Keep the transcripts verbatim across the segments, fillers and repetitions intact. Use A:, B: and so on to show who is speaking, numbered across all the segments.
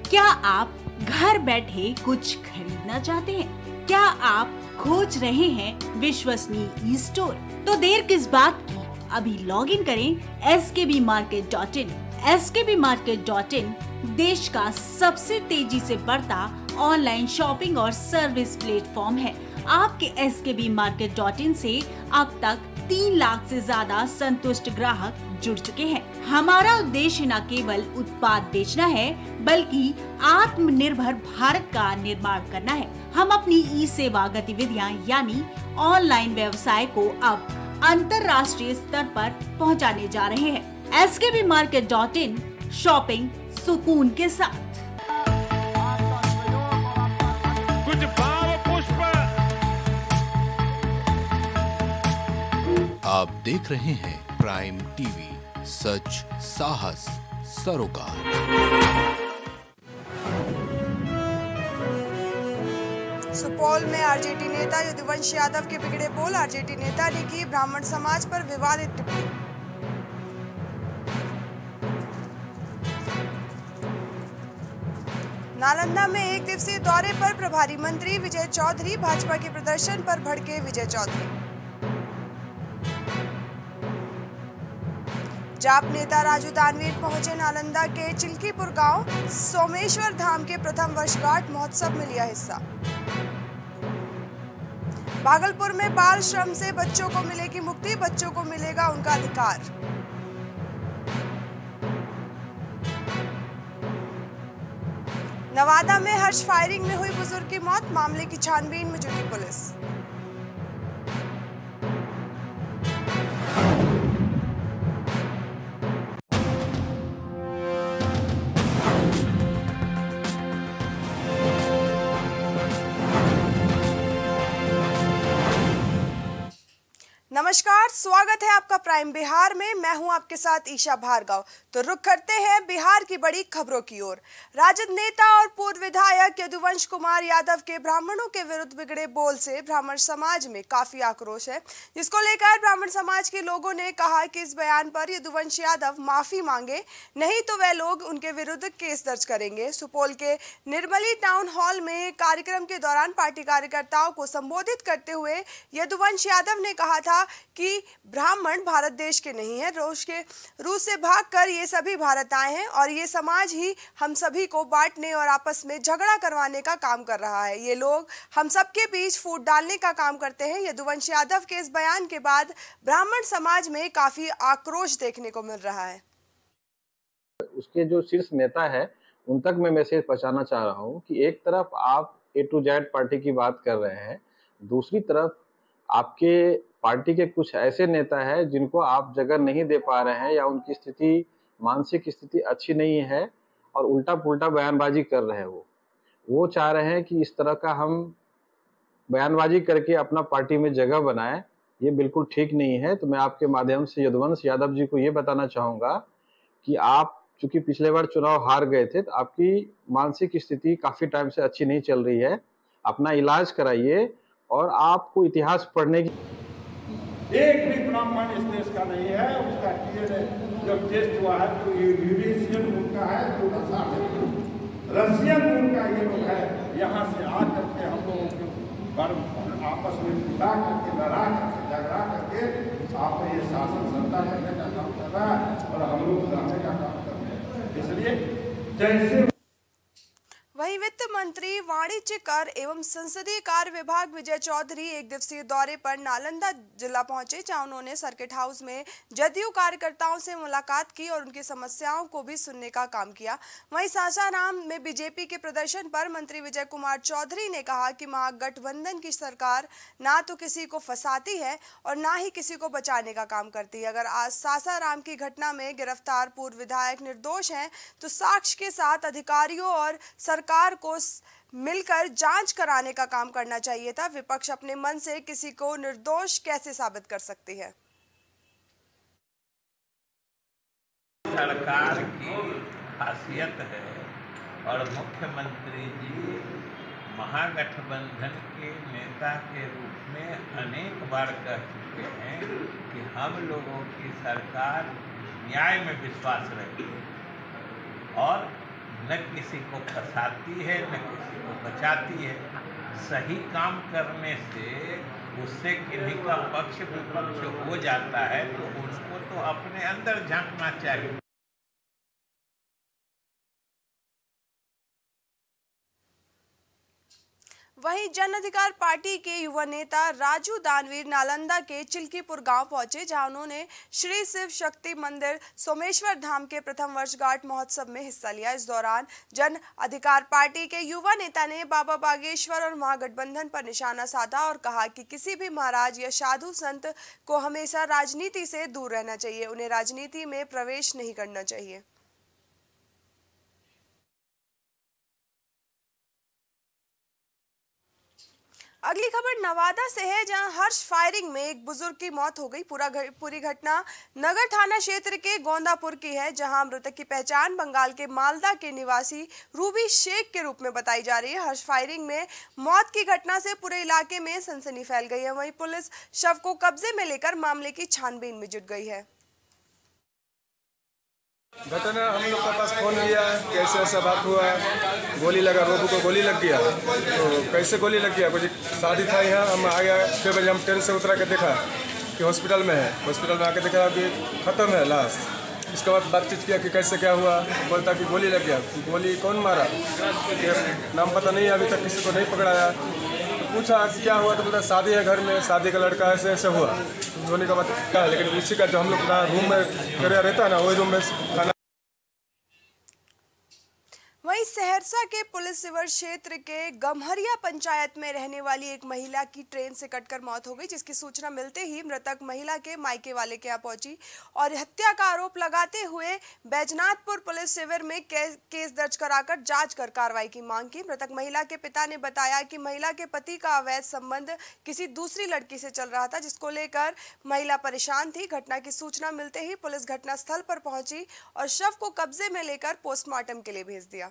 A: क्या आप घर बैठे कुछ खरीदना चाहते हैं? क्या आप खोज रहे हैं विश्वसनीय ई स्टोर? तो देर किस बात की, अभी लॉग इन करें S K B market dot in. S K B market dot in देश का सबसे तेजी से बढ़ता ऑनलाइन शॉपिंग और सर्विस प्लेटफॉर्म है। आपके S K B market dot इन से अब तक तीन लाख से ज्यादा संतुष्ट ग्राहक जुड़ चुके हैं। हमारा उद्देश्य न केवल उत्पाद बेचना है, बल्कि आत्मनिर्भर भारत का निर्माण करना है। हम अपनी ई सेवा गतिविधियां यानी ऑनलाइन व्यवसाय को अब अंतर्राष्ट्रीय स्तर पर पहुंचाने जा रहे हैं। S K B market dot in, shopping सुकून के साथ।
B: कुछ भाव पुष्प।
C: आप देख रहे हैं प्राइम टीवी, सच साहस सरोकार।
D: सुपौल में आरजेडी नेता यदुवंश यादव के बिगड़े बोल। आरजेडी नेता ने की ब्राह्मण समाज पर विवादित टिप्पणी। नालंदा में एक दिवसीय दौरे पर प्रभारी मंत्री विजय चौधरी। भाजपा के प्रदर्शन पर भड़के विजय चौधरी। जाप नेता राजू दानवीर पहुंचे नालंदा के चिल्कीपुर गांव। सोमेश्वर धाम के प्रथम वर्षगांठ महोत्सव में लिया हिस्सा। भागलपुर में बाल श्रम से बच्चों को मिलेगी मुक्ति, बच्चों को मिलेगा उनका अधिकार। नवादा में हर्ष फायरिंग में हुई बुजुर्ग की मौत। मामले की छानबीन में जुटी पुलिस। नमस्कार, स्वागत है आपका प्राइम बिहार में। मैं हूं आपके साथ ईशा भार्गव। तो रुक करते हैं बिहार की बड़ी खबरों की ओर। राजद नेता और पूर्व विधायक यदुवंश कुमार यादव के ब्राह्मणों के विरुद्ध बिगड़े बोल से ब्राह्मण समाज में काफी आक्रोश है, जिसको लेकर ब्राह्मण समाज के लोगों ने कहा कि इस बयान पर यदुवंश यादव माफी मांगे, नहीं तो वह लोग उनके विरुद्ध केस दर्ज करेंगे। सुपौल के निर्मली टाउन हॉल में कार्यक्रम के दौरान पार्टी कार्यकर्ताओं को संबोधित करते हुए यदुवंश यादव ने कहा था कि ब्राह्मण भारत देश के नहीं है, रूस के रूस से भागकर ये सभी भारत आए हैं और ये समाज ही हम सभी को बांटने और आपस में झगड़ा करवाने का काम कर रहा है। ये लोग हम सबके बीच फूट डालने का काम करते हैं। यदुवंश यादव के इस बयान के बाद ब्राह्मण समाज में काफी आक्रोश देखने को मिल रहा है।
E: उसके जो शीर्ष नेता है उन तक मैं मैसेज पहुंचाना चाह रहा हूं कि एक तरफ आप ए टू जेड पार्टी की बात कर रहे हैं, दूसरी तरफ आपके पार्टी के कुछ ऐसे नेता हैं जिनको आप जगह नहीं दे पा रहे हैं या उनकी स्थिति, मानसिक स्थिति अच्छी नहीं है और उल्टा पुल्टा बयानबाजी कर रहे हैं। वो वो चाह रहे हैं कि इस तरह का हम बयानबाजी करके अपना पार्टी में जगह बनाएं। ये बिल्कुल ठीक नहीं है। तो मैं आपके माध्यम से यदुवंश यादव जी को ये बताना चाहूँगा कि आप चूंकि पिछले बार चुनाव हार गए थे, तो आपकी मानसिक स्थिति काफ़ी टाइम से अच्छी नहीं चल रही है। अपना इलाज कराइए और आपको इतिहास पढ़ने की
B: एक भी ब्राह्मण इस देश का नहीं है। उसका जब टेस्ट हुआ है तो ये यूरेशियन उनका है, तो रशियन उनका ये लोग है। यहाँ से आकर के हम लोगों को आपस में मिला करके, लड़ा करके, झगड़ा करके आपने ये शासन सत्ता करने का काम कर रहा है और हम लोग रहने का काम कर रहे हैं। इसलिए जैसे
D: वहीं वित्त मंत्री, वाणिज्य कर एवं संसदीय कार्य विभाग विजय चौधरी एक दिवसीय दौरे पर नालंदा जिला पहुंचे, जहां उन्होंने सर्किट हाउस में जदयू कार्यकर्ताओं से मुलाकात की और उनकी समस्याओं को भी सुनने का काम किया। वहीं सासाराम में बीजेपी के प्रदर्शन पर मंत्री विजय कुमार चौधरी ने कहा कि महागठबंधन की सरकार ना तो किसी को फंसाती है और ना ही किसी को बचाने का काम करती है। अगर आज सासाराम की घटना में गिरफ्तार पूर्व विधायक निर्दोष हैं, तो साक्ष्य के साथ अधिकारियों और सरकार को मिलकर जांच कराने का काम करना चाहिए था। विपक्ष अपने मन से किसी को निर्दोष कैसे साबित कर सकती है?
F: सरकार की खासियत है और मुख्यमंत्री जी महागठबंधन के नेता के रूप में अनेक बार कह चुके हैं कि हम लोगों की सरकार न्याय में विश्वास रखती है और न किसी को फंसाती है न किसी को बचाती है। सही काम करने से उससे किन्हीं का पक्ष विपक्ष हो जाता है तो उसको तो अपने अंदर झांकना चाहिए।
D: वहीं जन अधिकार पार्टी के युवा नेता राजू दानवीर नालंदा के चिल्कीपुर गांव पहुंचे, जहां उन्होंने श्री शिव शक्ति मंदिर सोमेश्वर धाम के प्रथम वर्षगांठ महोत्सव में हिस्सा लिया। इस दौरान जन अधिकार पार्टी के युवा नेता ने बाबा बागेश्वर और महागठबंधन पर निशाना साधा और कहा कि किसी भी महाराज या साधु संत को हमेशा राजनीति से दूर रहना चाहिए, उन्हें राजनीति में प्रवेश नहीं करना चाहिए। अगली खबर नवादा से है, जहां हर्ष फायरिंग में एक बुजुर्ग की मौत हो गई। पूरा पूरी घटना नगर थाना क्षेत्र के गोंदापुर की है, जहां मृतक की पहचान बंगाल के मालदा के निवासी रूबी शेख के रूप में बताई जा रही है। हर्ष फायरिंग में मौत की घटना से पूरे इलाके में सनसनी फैल गई है। वहीं पुलिस शव को कब्जे में लेकर मामले की छानबीन में जुट गई है।
G: घटना हम लोग के पास फोन किया, कैसे ऐसा बात हुआ, गोली लगा, रोबू को गोली लग गया। तो कैसे गोली लग गया, कुछ शादी था यहाँ, हम आ गया छः बजे, हम ट्रेन से उतरा के देखा कि हॉस्पिटल में है। हॉस्पिटल में आके देखा अभी ख़त्म है लाश। इसके बाद बातचीत किया कि कैसे क्या हुआ, बोलता कि गोली लग गया। गोली कौन मारा नाम पता नहीं, अभी तक किसी को नहीं पकड़ाया। तो पूछा कि क्या हुआ, तो बोलता शादी है घर में, शादी का लड़का ऐसे ऐसे हुआ। होने का बात क्या है, लेकिन उसी का जो हम लोग रूम में घर रहता है ना, वही रूम में खाना।
D: वहीं सहरसा के पुलिस शिविर क्षेत्र के गम्हरिया पंचायत में रहने वाली एक महिला की ट्रेन से कटकर मौत हो गई, जिसकी सूचना मिलते ही मृतक महिला के मायके वाले के यहाँ पहुंची और हत्या का आरोप लगाते हुए बैजनाथपुर पुलिस शिविर में केस दर्ज कराकर जांच कर कार्रवाई की मांग की। मृतक महिला के पिता ने बताया कि महिला के पति का अवैध संबंध किसी दूसरी लड़की से चल रहा था, जिसको लेकर महिला परेशान थी। घटना की सूचना मिलते ही पुलिस घटनास्थल पर पहुंची और शव को कब्जे में लेकर पोस्टमार्टम के लिए भेज दिया।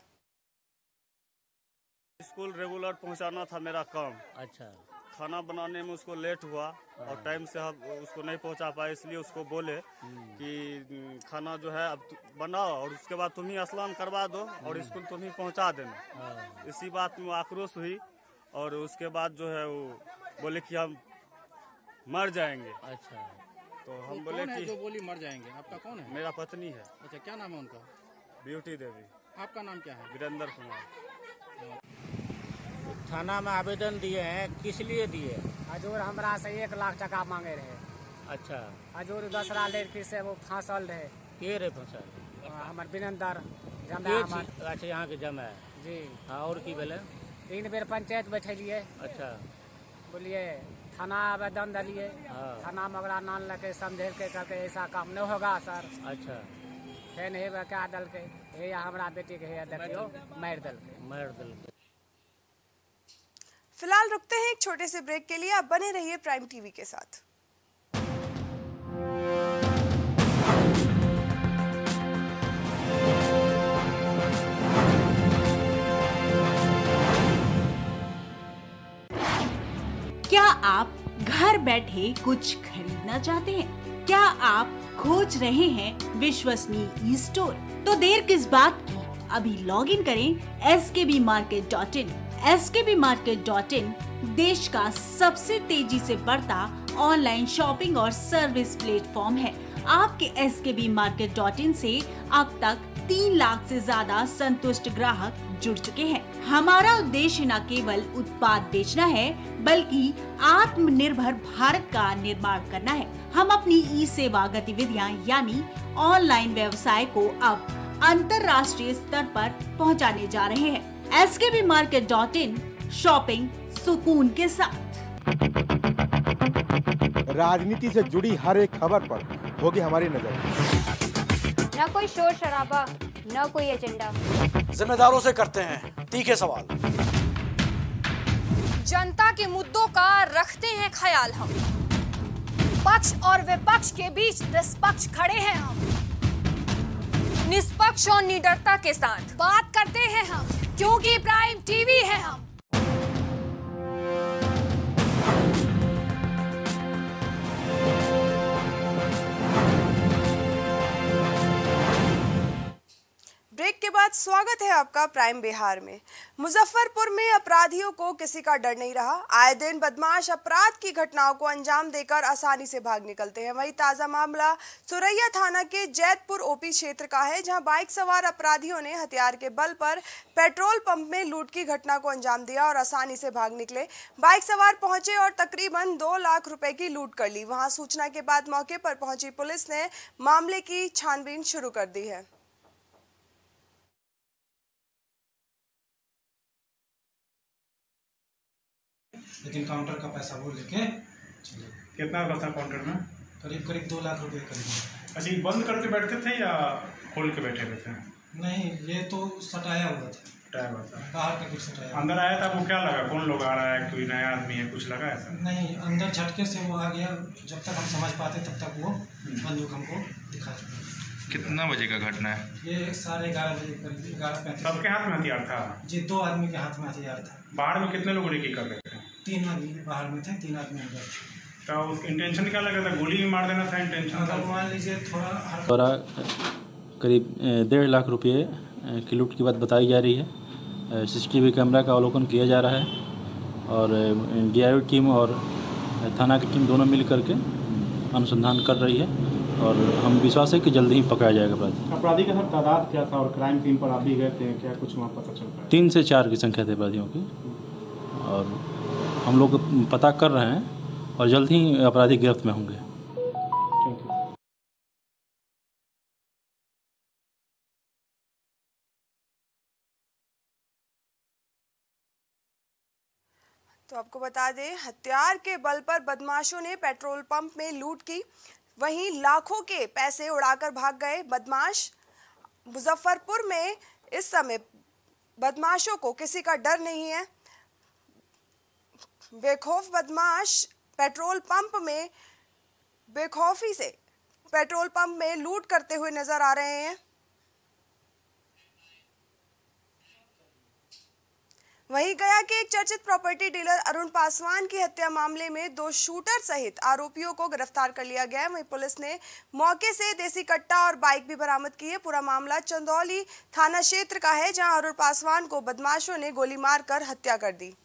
H: स्कूल रेगुलर पहुंचाना था मेरा काम। अच्छा। खाना बनाने में उसको लेट हुआ और टाइम से हम उसको नहीं पहुंचा पाए, इसलिए उसको बोले कि खाना जो है अब बनाओ और उसके बाद तुम ही स्नान करवा दो और स्कूल तुम ही पहुंचा देना। इसी बात में आक्रोश हुई और उसके बाद जो है वो बोले कि हम मर जाएंगे। अच्छा। तो हम तो बोले कि
I: जो बोली मर जाएंगे, आपका कौन है?
H: मेरा पत्नी है।
I: अच्छा, क्या नाम है उनका?
H: ब्यूटी देवी।
I: आपका नाम क्या है?
H: वीरेंद्र कुमार।
J: थाना में आवेदन दिए हैं, किस लिए दिए?
K: हजूर हमरा से एक लाख टका मांगे रहे।
J: अच्छा।
K: हजूर दूसरा लड़की से वो फांसल रहे।
J: के रहे फांसल?
K: हमारे वीरेंद्र
J: जमा। अच्छा, यहाँ के जमा
K: जी।
J: हाँ, और की बोले?
K: तीन बेर पंचायत बैठलिए।
J: अच्छा।
K: बोलिए थाना आवेदन दिलिए। हाँ। थाना में ओकरा नान लगे समझे के करके ऐसा काम नहीं होगा सर।
J: अच्छा।
K: फेन हे क्या दल के हे हमारा बेटी के हे देखियो मार दल के
J: मार दल के।
D: फिलहाल रुकते हैं एक छोटे से ब्रेक के लिए, आप बने रहिए प्राइम टीवी के साथ।
A: क्या आप घर बैठे कुछ खरीदना चाहते हैं? क्या आप खोज रहे हैं विश्वसनीय ई स्टोर? तो देर किस बात की, अभी लॉग इन करें S K B market dot in. S K B market dot in देश का सबसे तेजी से बढ़ता ऑनलाइन शॉपिंग और सर्विस प्लेटफॉर्म है। आपके S K B market dot इन से अब तक तीन लाख से ज्यादा संतुष्ट ग्राहक जुड़ चुके हैं। हमारा उद्देश्य न केवल उत्पाद बेचना है, बल्कि आत्मनिर्भर भारत का निर्माण करना है। हम अपनी ई सेवा गतिविधियां यानी ऑनलाइन व्यवसाय को अब अंतर्राष्ट्रीय स्तर पर पहुंचाने जा रहे हैं। S K B market dot in, shopping सुकून के साथ।
L: राजनीति से जुड़ी हर एक खबर पर होगी हमारी नजर।
M: न कोई शोर शराबा, न कोई एजेंडा,
N: जिम्मेदारों से करते हैं तीखे सवाल।
O: जनता के मुद्दों का रखते हैं ख्याल हम, पक्ष और विपक्ष के बीच निष्पक्ष खड़े हैं हम। निष्पक्ष और निडरता के साथ बात करते हैं हम, क्योंकि प्राइम टीवी है हम।
D: ब्रेक के बाद स्वागत है आपका प्राइम बिहार में। मुजफ्फरपुर में अपराधियों को किसी का डर नहीं रहा। आए दिन बदमाश अपराध की घटनाओं को अंजाम देकर आसानी से भाग निकलते हैं। वहीं ताजा मामला सुरैया थाना के जैतपुर ओपी क्षेत्र का है, जहां बाइक सवार अपराधियों ने हथियार के बल पर पेट्रोल पंप में लूट की घटना को अंजाम दिया और आसानी से भाग निकले। बाइक सवार पहुंचे और तकरीबन दो लाख रुपए की लूट कर ली। वहां सूचना के बाद मौके पर पहुंची पुलिस ने मामले की छानबीन शुरू कर दी है।
P: लेकिन काउंटर का पैसा वो लेके चले।
Q: कितना का था काउंटर में?
P: करीब करीब दो लाख रुपए करीब।
Q: अच्छा, ये बंद करके बैठते थे या खोल के बैठे हुए थे?
P: नहीं, ये तो सटाया हुआ था।
Q: सटाया हुआ था
P: बाहर का कुछ सटाया।
Q: अंदर आया था, वो क्या लगा? कौन लोग आ रहा है? कोई नया आदमी है? कुछ लगा ऐसा?
P: नहीं, अंदर झटके से वो आ गया। जब तक हम समझ पाते तब तक वो बंदूक हमको दिखा चुका।
R: कितना बजे का घटना है?
P: ये साढ़े ग्यारह बजे करीब, ग्यारह पैंतीस।
Q: सबके हाथ में हथियार था?
P: जी, दो आदमी के हाथ में हथियार था।
Q: बाहर में कितने लोग रेकी कर रहे थे?
P: तीन आदमी बाहर में थे, तीन आदमी अंदर।
Q: तो उसका इंटेंशन क्या लगा था? गोली भी मार देना था इंटेंशन?
P: अगर मान लीजिए थोड़ा
S: द्वारा करीब डेढ़ लाख रुपये की लूट की बात बताई जा रही है। सीसीटीवी कैमरा का अवलोकन किया जा रहा है और डीआईओ टीम और थाना की टीम दोनों मिल करके अनुसंधान कर रही है और हम विश्वास है कि जल्दी ही पकड़ा जाएगा अपराधी।
Q: अपराधी का सर तादाद क्या था और क्राइम टीम पर आप भी गए थे, क्या कुछ वहाँ पता चल रहा है?
S: तीन से चार की संख्या थी अपराधियों की और हम लोग पता कर रहे हैं और जल्द ही अपराधी गिरफ्त में होंगे।
D: तो आपको बता दें, हथियार के बल पर बदमाशों ने पेट्रोल पंप में लूट की, वहीं लाखों के पैसे उड़ाकर भाग गए बदमाश। मुजफ्फरपुर में इस समय बदमाशों को किसी का डर नहीं है। बेखौफ बदमाश पेट्रोल पंप में बेखौफी से पेट्रोल पंप में लूट करते हुए नजर आ रहे हैं। वहीं गया के एक चर्चित प्रॉपर्टी डीलर अरुण पासवान की हत्या मामले में दो शूटर सहित आरोपियों को गिरफ्तार कर लिया गया है। वहीं पुलिस ने मौके से देसी कट्टा और बाइक भी बरामद की है। पूरा मामला चंदौली थाना क्षेत्र का है, जहां अरुण पासवान को बदमाशों ने गोली मारकर हत्या कर दी।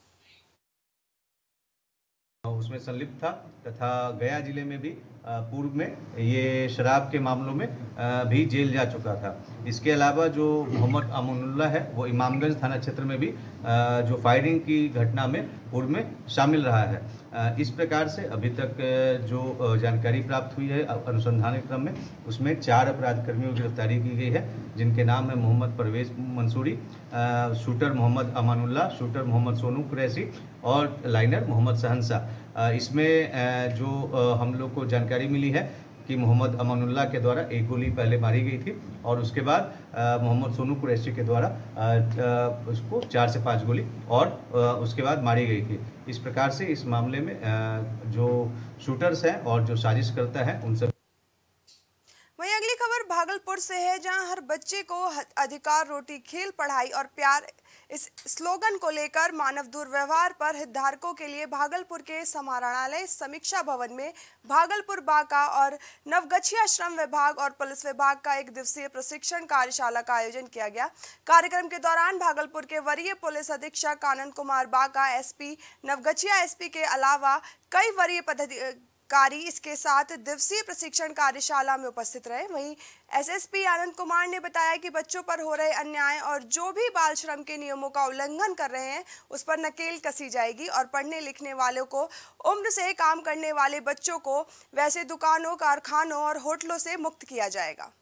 T: उसमें संलिप्त था तथा गया जिले में भी पूर्व में ये शराब के मामलों में भी जेल जा चुका था। इसके अलावा जो मोहम्मद अमानुल्लाह है वो इमामगंज थाना क्षेत्र में भी जो फायरिंग की घटना में पूर्व में शामिल रहा है। इस प्रकार से अभी तक जो जानकारी प्राप्त हुई है अनुसंधान के क्रम में, उसमें चार अपराध कर्मियों की गिरफ्तारी की गई है, जिनके नाम है मोहम्मद परवेज मंसूरी, शूटर मोहम्मद अमानुल्लाह, शूटर मोहम्मद सोनू कुरैशी और लाइनर मोहम्मद शहनशाह। इसमें जो हम लोग को जानकारी मिली है कि मोहम्मद अमानुल्लाह के द्वारा एक गोली पहले मारी गई थी और उसके बाद मोहम्मद सोनू कुरैशी के द्वारा उसको चार से पाँच गोली और उसके बाद मारी गई थी। इस प्रकार से इस मामले में जो शूटर्स हैं और जो साजिश करता है उनसे।
D: वहीं अगली खबर भागलपुर से है, जहां हर बच्चे को अधिकार, रोटी, खेल, पढ़ाई और प्यार इस स्लोगन को लेकर मानव दुर्व्यवहार पर हितधारकों के लिए भागलपुर के समाहरणालय समीक्षा भवन में भागलपुर बाका और नवगछिया श्रम विभाग और पुलिस विभाग का एक दिवसीय प्रशिक्षण कार्यशाला का आयोजन किया गया। कार्यक्रम के दौरान भागलपुर के वरीय पुलिस अधीक्षक आनंद कुमार बाका, एसपी नवगछिया एसपी के अलावा कई वरीय पदाधिकारी इसके साथ दिवसीय प्रशिक्षण कार्यशाला में उपस्थित रहे। वहीं एसएसपी आनंद कुमार ने बताया कि बच्चों पर हो रहे अन्याय और जो भी बाल श्रम के नियमों का उल्लंघन कर रहे हैं उस पर नकेल कसी जाएगी और पढ़ने लिखने वालों को, उम्र से काम करने वाले बच्चों को वैसे दुकानों, कारखानों और होटलों से मुक्त किया जाएगा।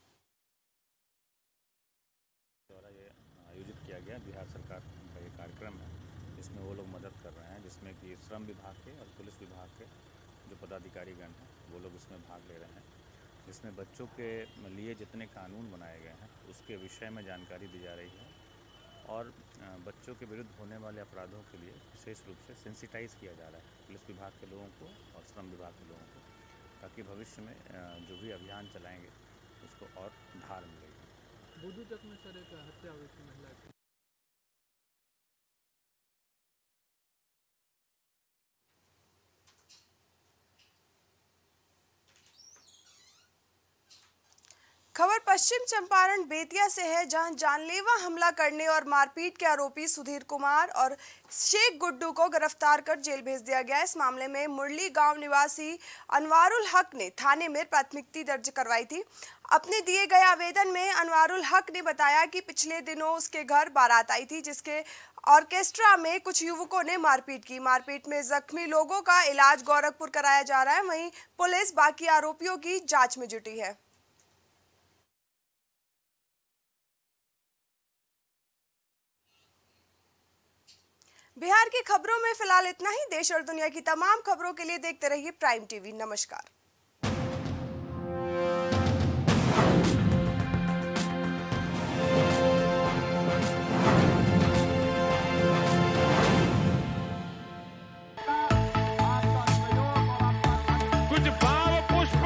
U: आयोजित किया गया बिहार सरकार का ये कार्यक्रम है, इसमें वो लोग मदद कर रहे हैं, जिसमें कि श्रम विभाग के और पुलिस विभाग के जो पदाधिकारीगण हैं वो लोग इसमें भाग ले रहे हैं। इसमें बच्चों के लिए जितने कानून बनाए गए हैं उसके विषय में जानकारी दी जा रही है और बच्चों के विरुद्ध होने वाले अपराधों के लिए विशेष रूप से सेंसिटाइज किया जा रहा है पुलिस विभाग के लोगों को और श्रम विभाग के लोगों को, ताकि भविष्य में जो भी अभियान चलाएंगे उसको और धार मिलेगी।
I: बुद्धू तक में सर एक हत्या हुई थी महिला की।
D: खबर पश्चिम चंपारण बेतिया से है, जहां जानलेवा हमला करने और मारपीट के आरोपी सुधीर कुमार और शेख गुड्डू को गिरफ्तार कर जेल भेज दिया गया। इस मामले में मुरली गांव निवासी अनवारुल हक ने थाने में प्राथमिकी दर्ज करवाई थी। अपने दिए गए आवेदन में अनवारुल हक ने बताया कि पिछले दिनों उसके घर बारात आई थी, जिसके ऑर्केस्ट्रा में कुछ युवकों ने मारपीट की। मारपीट में जख्मी लोगों का इलाज गोरखपुर कराया जा रहा है। वहीं पुलिस बाकी आरोपियों की जांच में जुटी है। बिहार की खबरों में फिलहाल इतना ही। देश और दुनिया की तमाम खबरों के लिए देखते रहिए प्राइम टीवी। नमस्कार।
B: कुछ भाव पुष्प।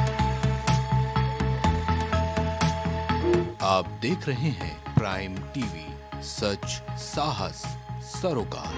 C: आप देख रहे हैं प्राइम टीवी, सच साहस सरोकार।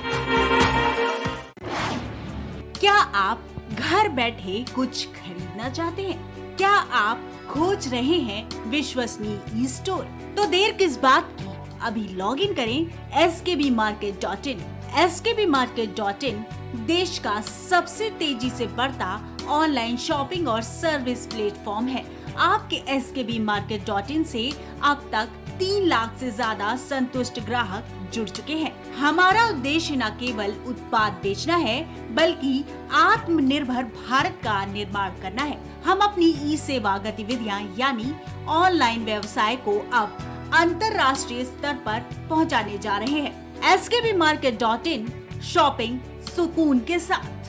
A: क्या आप घर बैठे कुछ खरीदना चाहते हैं? क्या आप खोज रहे हैं विश्वसनीय ई स्टोर? तो देर किस बात की, अभी लॉग इन करें S K B market dot in. S K B market dot in देश का सबसे तेजी से बढ़ता ऑनलाइन शॉपिंग और सर्विस प्लेटफॉर्म है। आपके S K B market dot इन से अब तक तीन लाख से ज्यादा संतुष्ट ग्राहक जुड़ चुके हैं। हमारा उद्देश्य न केवल उत्पाद बेचना है, बल्कि आत्मनिर्भर भारत का निर्माण करना है। हम अपनी ई सेवा गतिविधियां यानी ऑनलाइन व्यवसाय को अब अंतर्राष्ट्रीय स्तर पर पहुंचाने जा रहे हैं। S K B market dot in, shopping सुकून के साथ।